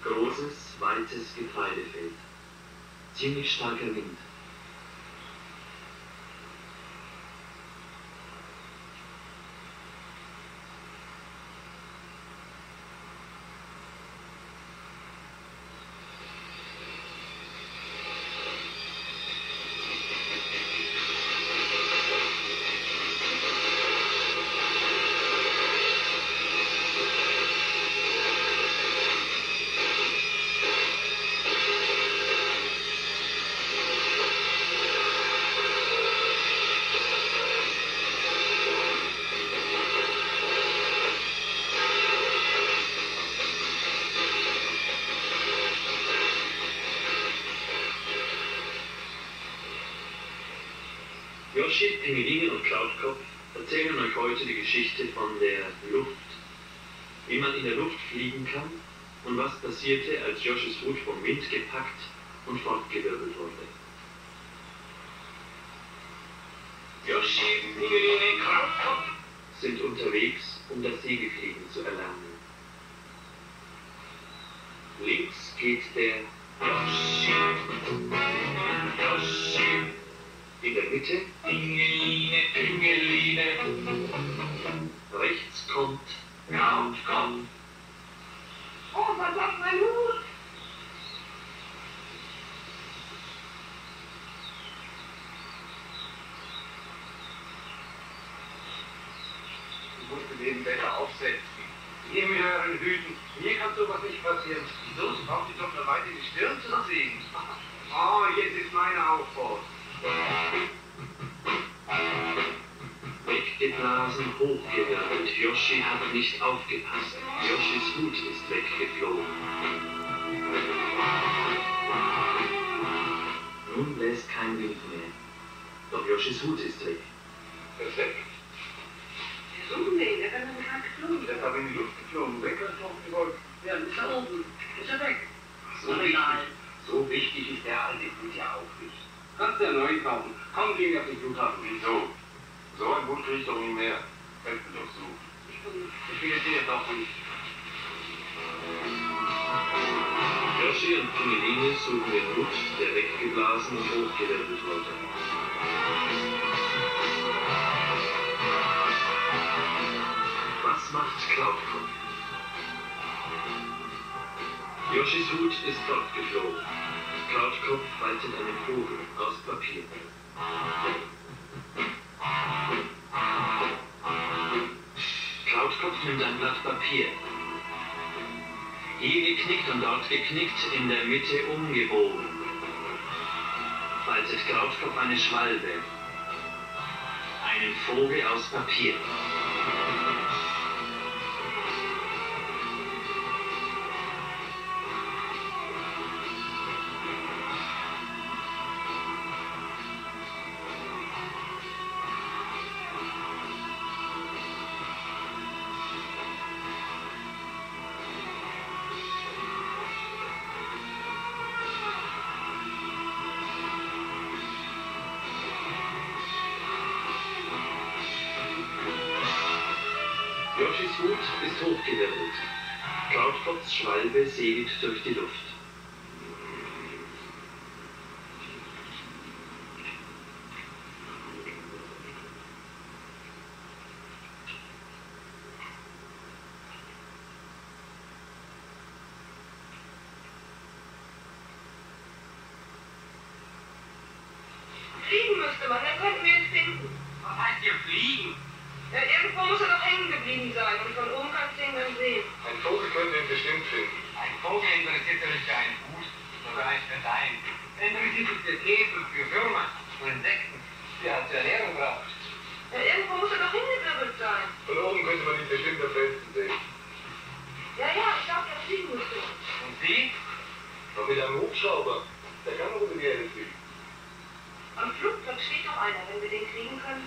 Großes, weites Getreidefeld. Ziemlich starker Wind. Yoshi, Pingeline und Cloudkopf erzählen euch heute die Geschichte von der Luft. Wie man in der Luft fliegen kann und was passierte, als Yoshis Hut vom Wind gepackt und fortgewirbelt wurde. Yoshi, Pingeline, Cloudkopf sind unterwegs, um das Segelfliegen zu erlernen. Links geht der Yoshi, Yoshi, in der Mitte Pingeline, Pingeline, rechts kommt Cloudkopf. Oh, verdammt, mein Hut! Ich musste den Wetter aufsetzen. Ihr mit euren Hüten, mir kann sowas nicht passieren. Wieso? Sie braucht sich doch eine Weile die Stirn zu sehen. Oh, jetzt ist meine Aufbau. Weggeblasen, hochgewirbelt. Yoshi hat nicht aufgepasst. Yoshis Hut ist weggeflogen. Nun bläst kein Wind mehr. Doch Yoshis Hut ist weg. Perfekt. Wir suchen ihn, der kann in den Tag geflogen. Der ist aber in die Luft geflogen. Weggeschlossen die Wolken. Ja, ist er oben. Ist er weg. So Aber wichtig, egal. so wichtig ist der alte Hut ja auch nicht. Kannst du ja neu kaufen. Komm, gehen wir auf den Flughafen. Wieso? So ein Hut krieg ich doch nie mehr. Fällt mir doch so. Ich will jetzt hier doch nicht. Yoshi und Pingeline suchen den Hut, der weggeblasen und hochgewirbelt wurde. Was macht Cloudkopf? Yoshis Hut ist fortgeflogen. Cloudkopf faltet einen Vogel aus Papier. Cloudkopf nimmt ein Blatt Papier. Hier geknickt und dort geknickt, in der Mitte umgebogen. Faltet Cloudkopf eine Schwalbe. Einen Vogel aus Papier. Yoshis Hut ist hochgewirbelt. Cloudkopfs Schwalbe segelt durch die Luft. Fliegen müsste man, dann könnten wir ihn finden. Was heißt hier fliegen? Ja, irgendwo muss er doch hängen geblieben sein und von oben kannst du ihn dann sehen. Ein Vogel könnte ihn bestimmt finden. Ein Vogel interessiert sich nicht für einen Hut, sondern nicht für deinen. Interessiert sich für Käfer, für Würmer und Insekten, die er zur Ernährung braucht. Ja, irgendwo muss er doch hingewirbelt sein. Von oben könnte man ihn bestimmt am besten sehen. Ja, ich glaube, er fliegen müsste. Und Sie? Und mit einem Hubschrauber, der kann auch über die Erde fliegen. Am Flugplatz steht doch einer, wenn wir den kriegen können.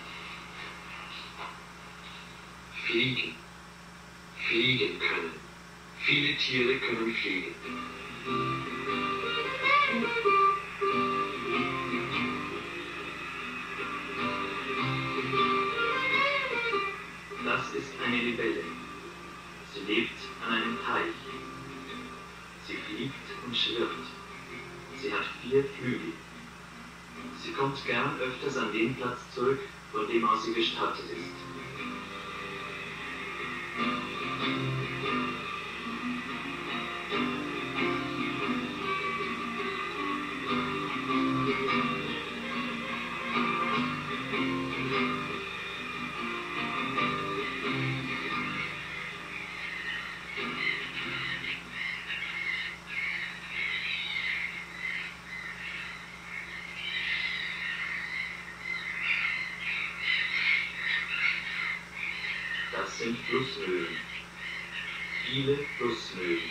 Fliegen. Fliegen können. Viele Tiere können fliegen. Das ist eine Libelle. Sie lebt an einem Teich. Sie fliegt und schwirrt. Sie hat 4 Flügel. Sie kommt gern öfters an den Platz zurück, von dem aus sie gestartet ist. Das sind Flussmöwen. Viele Flussmöwen.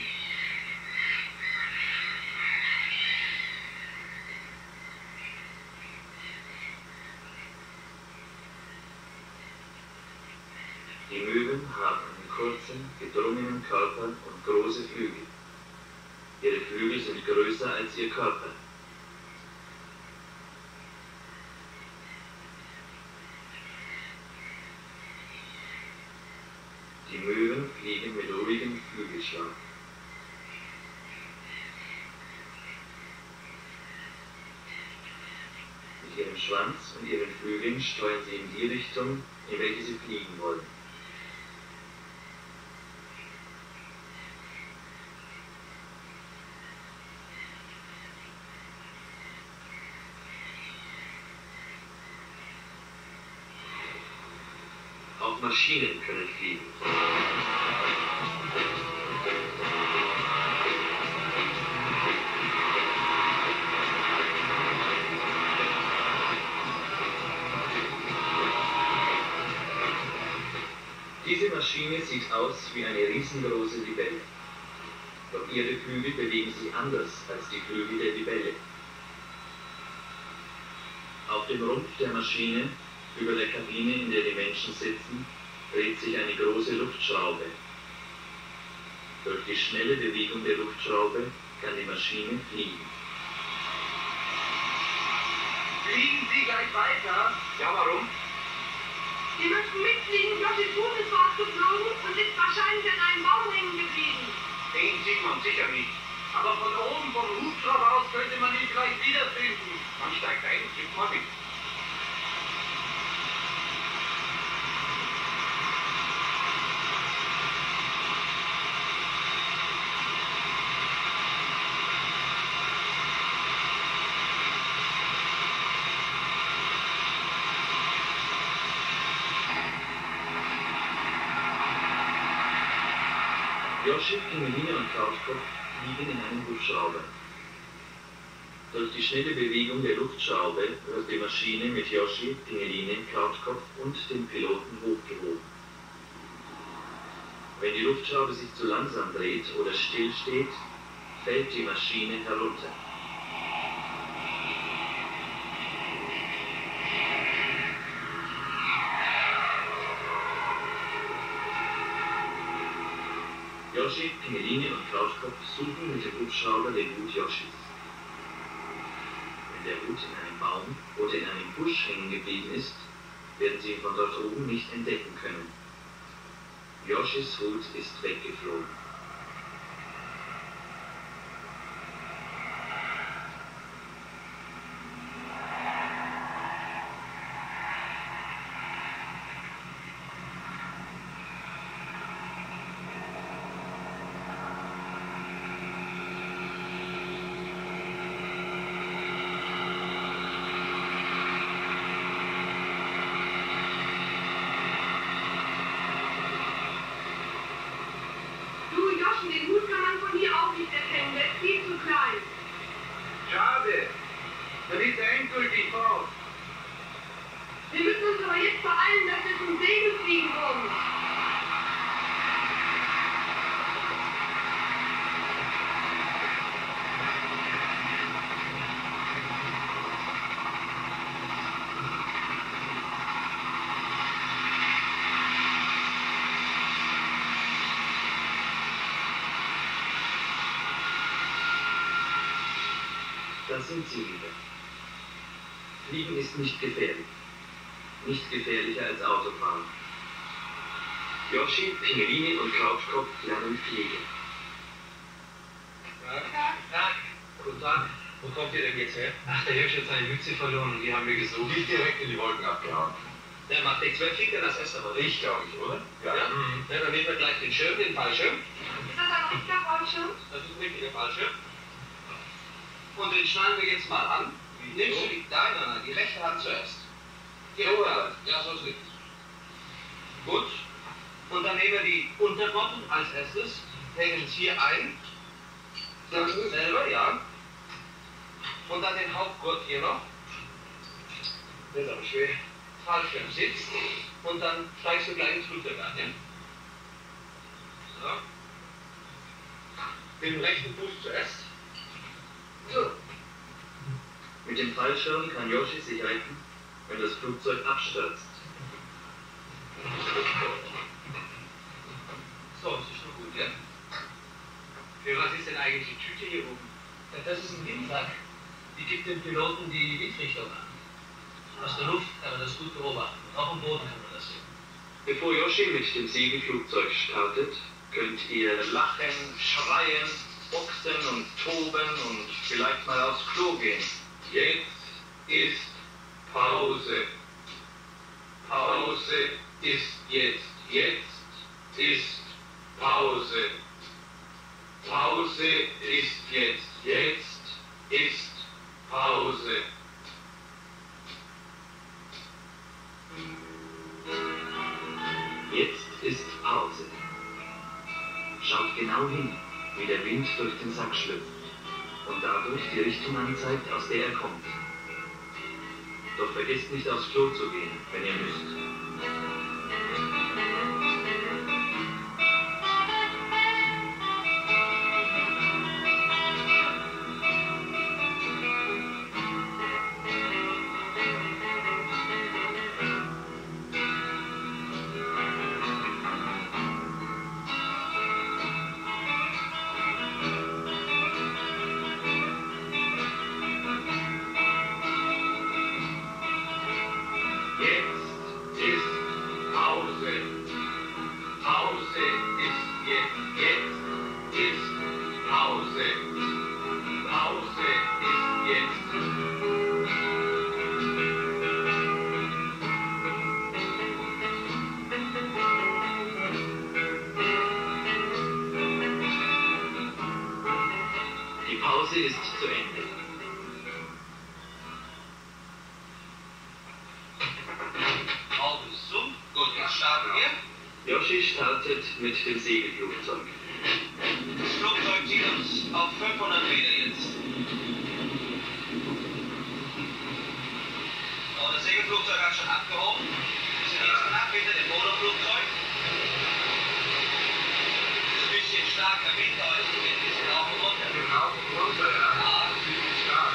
Die Möwen haben einen kurzen, gedrungenen Körper und große Flügel. Ihre Flügel sind größer als ihr Körper. Die Möwen fliegen mit ruhigem Flügelschlag. Mit ihrem Schwanz und ihren Flügeln steuern sie in die Richtung, in welche sie fliegen wollen. Auch Maschinen können fliegen. Diese Maschine sieht aus wie eine riesengroße Libelle. Doch ihre Flügel bewegen sich anders als die Flügel der Libelle. Auf dem Rumpf der Maschine, über der Kabine, in der die Menschen sitzen, dreht sich eine große Luftschraube. Durch die schnelle Bewegung der Luftschraube kann die Maschine fliegen. Fliegen Sie gleich weiter? Ja, warum? Sie möchten mitfliegen, Joschis Hut ist rausgeflogen und ist wahrscheinlich an einem Baum hängen geblieben. Den sieht man sicher nicht. Aber von oben, vom Hubschrauber aus, könnte man ihn vielleicht wiederfinden. Man steigt ein, gibt mal mit. Yoshi, Pinguine und Krautkopf fliegen in einem Hubschrauber. Durch die schnelle Bewegung der Luftschraube wird die Maschine mit Yoshi, Pinguine, Krautkopf und dem Piloten hochgehoben. Wenn die Luftschraube sich zu langsam dreht oder still steht, fällt die Maschine herunter. Yoshi, Pinguine und Krautkopf suchen mit dem Hubschrauber den Hut Yoshis. Wenn der Hut in einem Baum oder in einem Busch hängen geblieben ist, werden sie ihn von dort oben nicht entdecken können. Yoshis Hut ist weggeflogen. Den Hut kann man von hier auch nicht erkennen, der ist viel zu klein. Schade. Dann ist er endgültig fort. Wir müssen uns aber jetzt beeilen, dass wir zum Segel fliegen wollen. Da sind sie wieder. Fliegen ist nicht gefährlich. Nicht gefährlicher als Autofahren. Yoshi, Pinguine und Krautkopf lernen fliegen. Da dran. Wo kommt ihr denn jetzt her? Ach, der Hirsch hat seine Mütze verloren und die haben wir gesucht. Die ist direkt in die Wolken abgehauen. Der macht nichts. Wer fliegt denn als erster heute? Ich, glaube ich, oder? Ja? Ja, dann nehmen wir gleich den Schirm, den Fallschirm. Ist das ein richtiger Fallschirm? Das ist ein richtiger Fallschirm. Und den schnallen wir jetzt mal an. Nimmst du die rechte Hand zuerst. Ja, so ist richtig. Gut. Und dann nehmen wir die Unterbotten als erstes, hängen es hier ein. Das selber, ja. Und dann den Hauptgurt hier noch. Das ist aber schwer. Fallschirm sitzt. Und dann steigst du gleich ins Flugzeug an, ja? So. Den rechten Fuß zuerst. So. Mit dem Fallschirm kann Yoshi sich retten, wenn das Flugzeug abstürzt. So, das ist schon gut, ja? Für was ist denn eigentlich die Tüte hier oben? Ja, das ist ein Windsack. Die gibt dem Piloten die Windrichtung an. Aus der Luft kann man das gut beobachten. Auch am Boden kann man das sehen. Bevor Yoshi mit dem Segelflugzeug startet, könnt ihr Lachen, schreien, boxen und toben und vielleicht mal aufs Klo gehen. Jetzt ist Pause. Pause ist jetzt. Jetzt ist Pause. Pause ist jetzt. Jetzt ist Pause. Jetzt ist Pause. Schaut genau hin, wie der Wind durch den Sack schlüpft und dadurch die Richtung anzeigt, aus der er kommt. Doch vergesst nicht aufs Klo zu gehen, wenn ihr müsst. Jetzt ist Pause. Pause ist jetzt. Jetzt ist Pause. Pause ist jetzt. Die Pause ist zu Ende. Augen ist zu. Gut, jetzt starten wir. Yoshi startet mit dem Segelflugzeug. Das Flugzeug zieht uns auf 500 Meter jetzt. So, das Segelflugzeug hat schon abgehoben. Wir sind jetzt knapp hinter dem Motorflugzeug. Es ist ein bisschen starker Wind, aber es geht ein bisschen auf und runter. Genau, runter, ja. Ja. Ziemlich stark.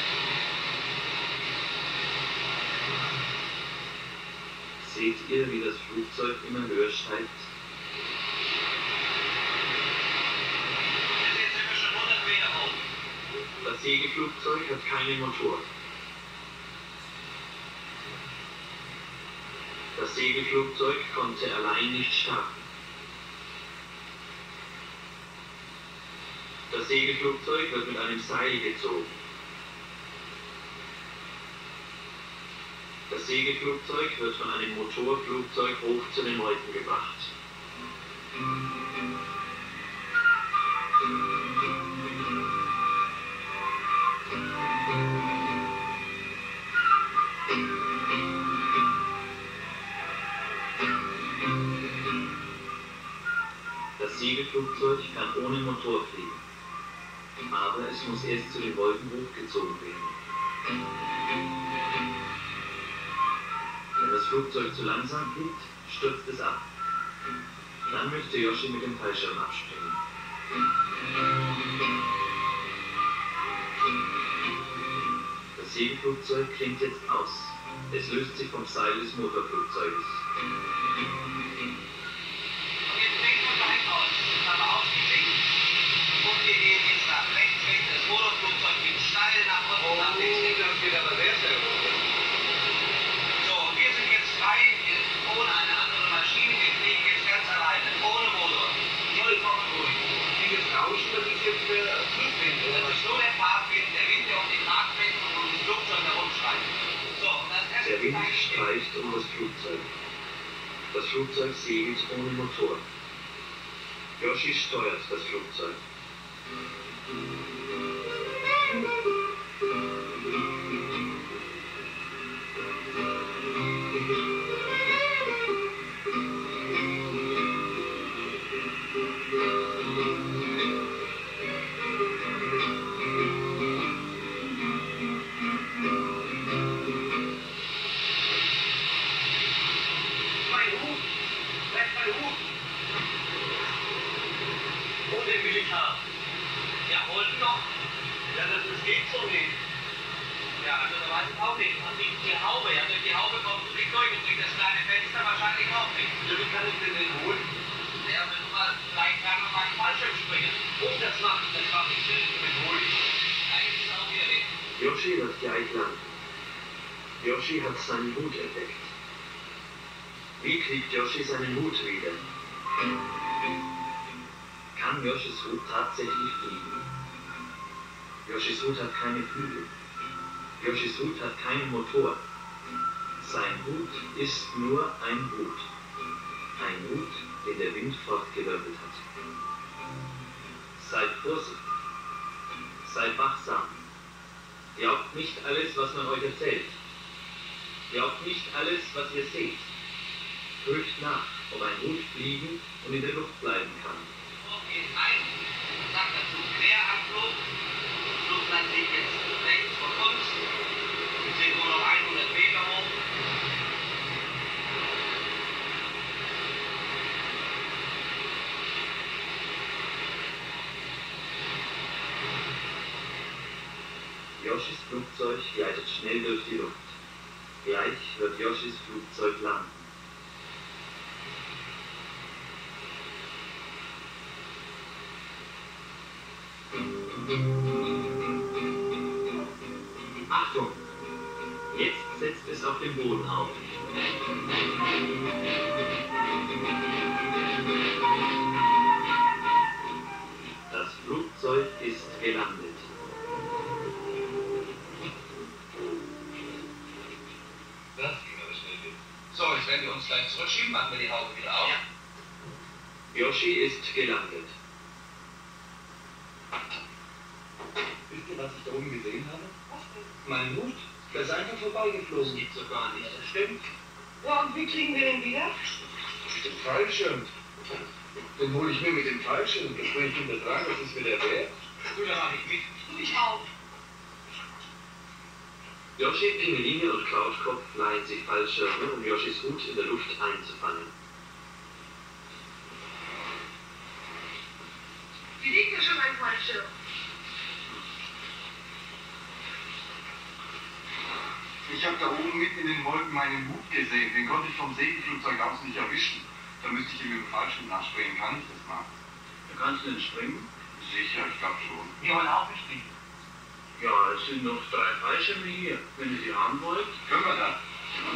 Seht ihr, wie das Flugzeug immer höher steigt? Jetzt sind wir schon 100 Meter hoch. Das Segelflugzeug hat keinen Motor. Das Segelflugzeug konnte allein nicht starten. Das Segelflugzeug wird mit einem Seil gezogen. Das Segelflugzeug wird von einem Motorflugzeug hoch zu den Wolken gebracht. Das Segelflugzeug kann ohne Motor fliegen, aber es muss erst zu den Wolken hochgezogen werden. Wenn das Flugzeug zu langsam fliegt, stürzt es ab. Dann möchte Yoshi mit dem Fallschirm abspringen. Das Segelflugzeug klingt jetzt aus. Es löst sich vom Seil des Motorflugzeuges. Und jetzt fängt man gleich aus. Jetzt haben wir ausgeklickt. Und wir gehen jetzt nach rechts weg. Das Motorflugzeug geht steil nach unten, nach links. Das geht aber sehr schnell. So, und wir sind jetzt frei, ohne eine andere Maschine. Wir fliegen jetzt ganz alleine, ohne Motor. Vollkommen ruhig. Dieses Rauschen, das ist jetzt der Flugwind, Das oder? ist nur der Fahrtwind Wind streicht um das Flugzeug. Das Flugzeug segelt ohne Motor. Yoshi steuert das Flugzeug. Yoshi wird gleich landen. Yoshi hat seinen Hut entdeckt. Wie kriegt Yoshi seinen Hut wieder? Kann Yoshis Hut tatsächlich fliegen? Yoshis Hut hat keine Flügel. Yoshis Hut hat keinen Motor. Sein Hut ist nur ein Hut. Ein Hut, den der Wind fortgewirbelt hat. Seid vorsichtig. Seid wachsam. Glaubt nicht alles, was man euch erzählt. Glaubt nicht alles, was ihr seht. Prüft nach, ob ein Hut fliegen und in der Luft bleiben kann. Geht ein, sagt dazu Querabflug. Flugplatz liegt jetzt rechts von uns. Wir sind nur noch 100 Meter hoch. Yoshis Flugzeug gleitet schnell durch die Luft. Gleich wird Yoshis Flugzeug landen. Achtung! Jetzt setzt es auf dem Boden auf. Das Flugzeug ist gelandet. So, jetzt werden wir uns gleich zurückschieben, machen wir die Haube wieder auf. Yoshi ist gelandet. Wisst ihr, was ich da oben gesehen habe? Mein Hut, der ist einfach vorbeigeflogen. Das gibt's doch gar nicht. Das stimmt. Ja, und wie kriegen wir den wieder? Mit dem Fallschirm. Den hole ich mir mit dem Fallschirm. Da springe ich hinter dran, das ist wieder wert. Du, da mach ich mit. Du, ich auch. Yoshi, Pingeline und Cloudkopf leihen sich Fallschirme, um Yoshis Hut in der Luft einzufangen. Wie liegt dir schon ein Fallschirm? Ich habe da oben mitten in den Wolken meinen Hut gesehen. Den konnte ich vom Segelflugzeug aus nicht erwischen. Da müsste ich ihm mit dem Fallschirm nachspringen. Kann ich das mal? Kannst du denn springen? Sicher, ich glaube schon. Wir wollen auch nicht fliegen. Ja, es sind noch 3 Fallschirme hier. Wenn ihr sie haben wollt. Können wir das?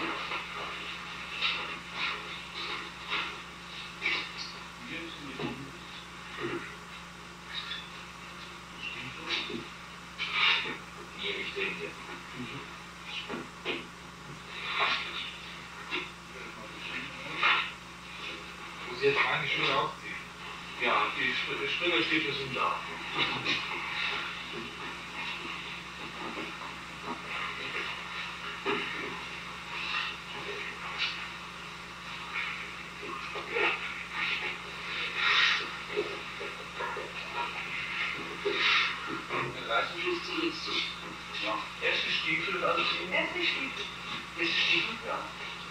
Nehme ich den hier. Muss ich jetzt meine Schuhe ausziehen? Ja, die Springerstiefel sind da. Reißverschluss zuletzt zu. Ja. Erste Stiefel anziehen. Erst die Stiefel. Erste Stiefel? Ja.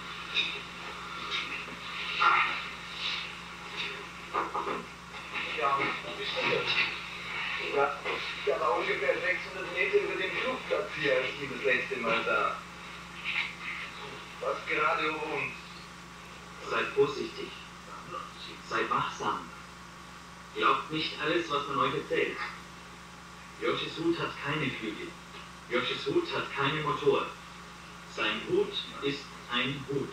Ja, wo bist du denn? Ja, ich war ungefähr 600 Meter über dem Flugplatz hier, als ich das letzte Mal da. Was gerade über uns. Seid vorsichtig. Seid wachsam. Glaubt nicht alles, was man euch erzählt. Yoshis Hut hat keine Flügel. Yoshis Hut hat keinen Motor. Sein Hut ist ein Hut.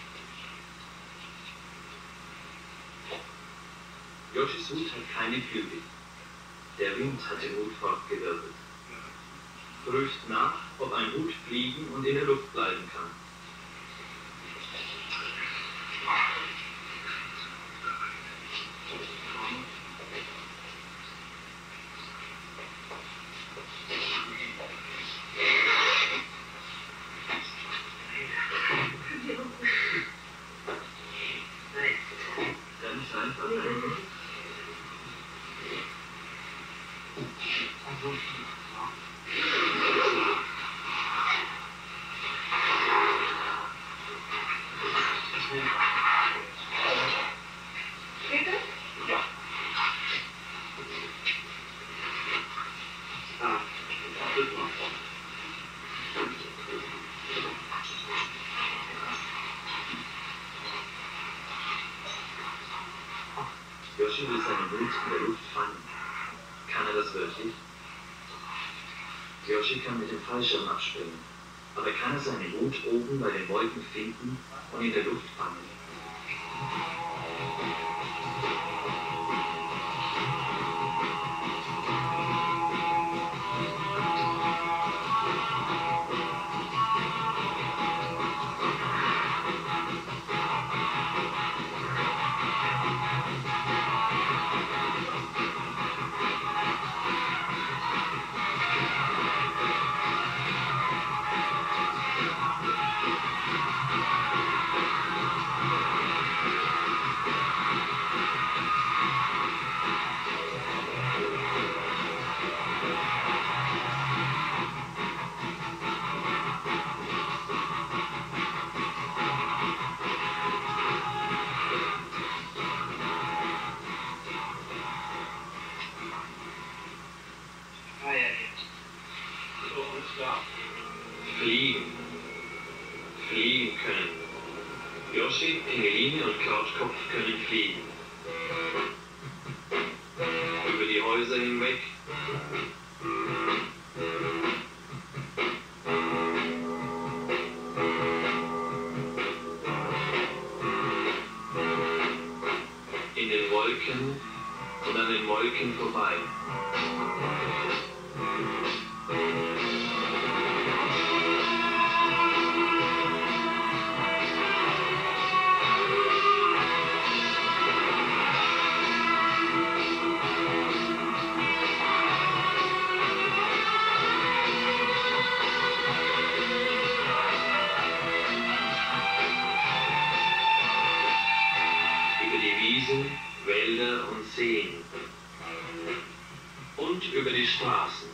Yoshis Hut hat keine Flügel. Der Wind hat den Hut fortgewirbelt. Prüft nach, ob ein Hut fliegen und in der Luft bleiben kann. Geht das? Ja. Ah, das mal. Yoshi will seinen Hut in der Luft fangen. Kann er das wirklich? Yoshi kann mit dem Fallschirm abspringen, aber kann er seinen Hut oben bei den Wolken finden und in der Luft fangen? Ah ja, jetzt. So, alles klar. Fliegen. Fliegen können. Yoshi, Pingeline und Cloudkopf können fliegen. Über die Häuser hinweg. In den Wolken und an den Wolken vorbei. Über die Wiesen, Wälder und Seen. Und über die Straßen.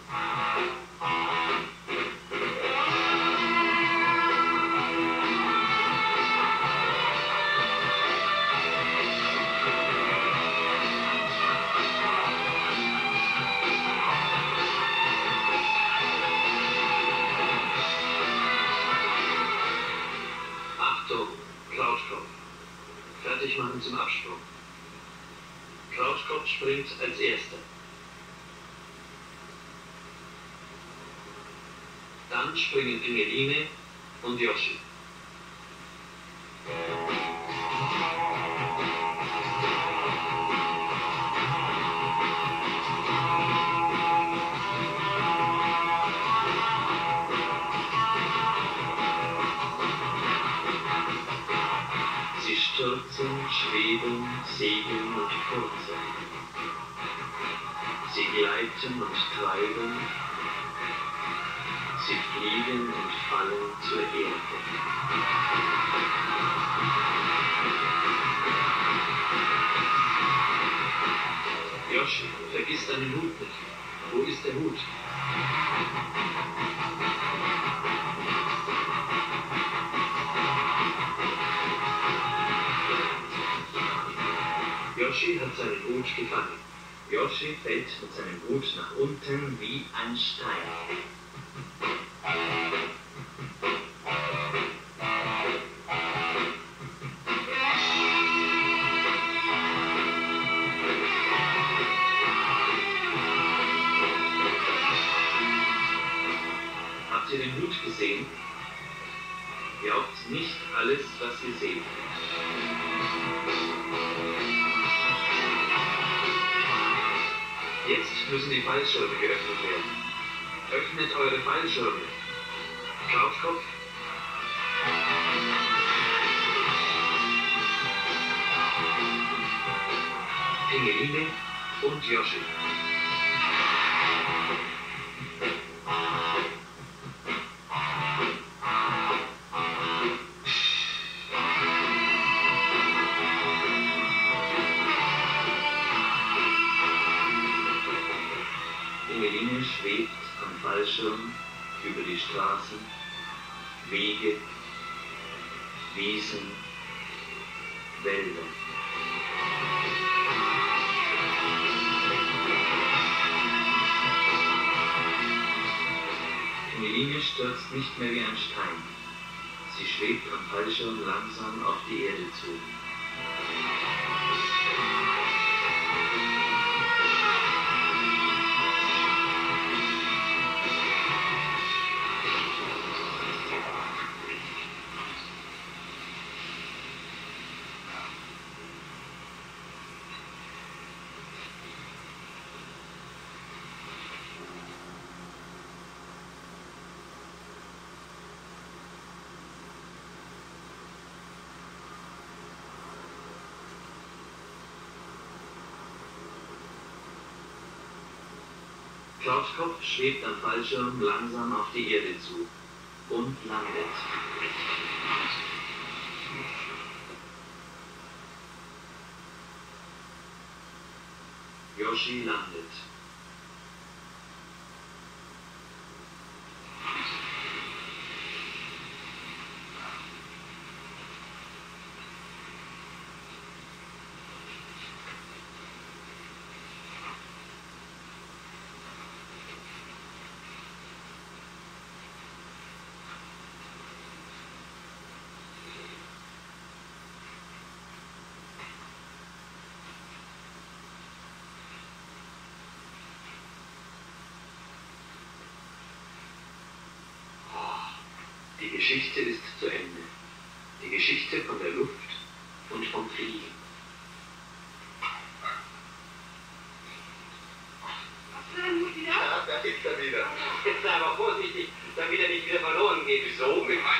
Achtung, Cloudkopf. Fertig machen zum Absprung. Cloudkopf springt als Erster. Dann springen Pingeline und Yoshi. Sie stürzen, schweben, segeln und furzen. Sie gleiten und treiben. Sie fliegen und fallen zur Erde. Yoshi, vergiss deinen Hut nicht. Wo ist der Hut? Yoshi hat seinen Hut gefangen. Yoshi fällt mit seinem Hut nach unten wie ein Stein. Habt ihr den Hut gesehen? Glaubt nicht alles, was ihr seht. Jetzt müssen die Fallschirme geöffnet werden. Öffnet eure Fallschirme. Cloudkopf. Pingeline und Yoshi. Pingeline schwebt am Fallschirm über die Straßen, Wege, Wiesen, Wälder. Emeline stürzt nicht mehr wie ein Stein. Sie schwebt am Fallschirm langsam auf die Erde zu. Krautkopf schwebt am Fallschirm langsam auf die Erde zu und landet. Yoshi landet. Die Geschichte ist zu Ende. Die Geschichte von der Luft und vom Fliegen. Was für ein Mutti da? Ja, da ist er wieder. Jetzt sei aber vorsichtig, damit er nicht wieder verloren geht. Wieso? Mit meinem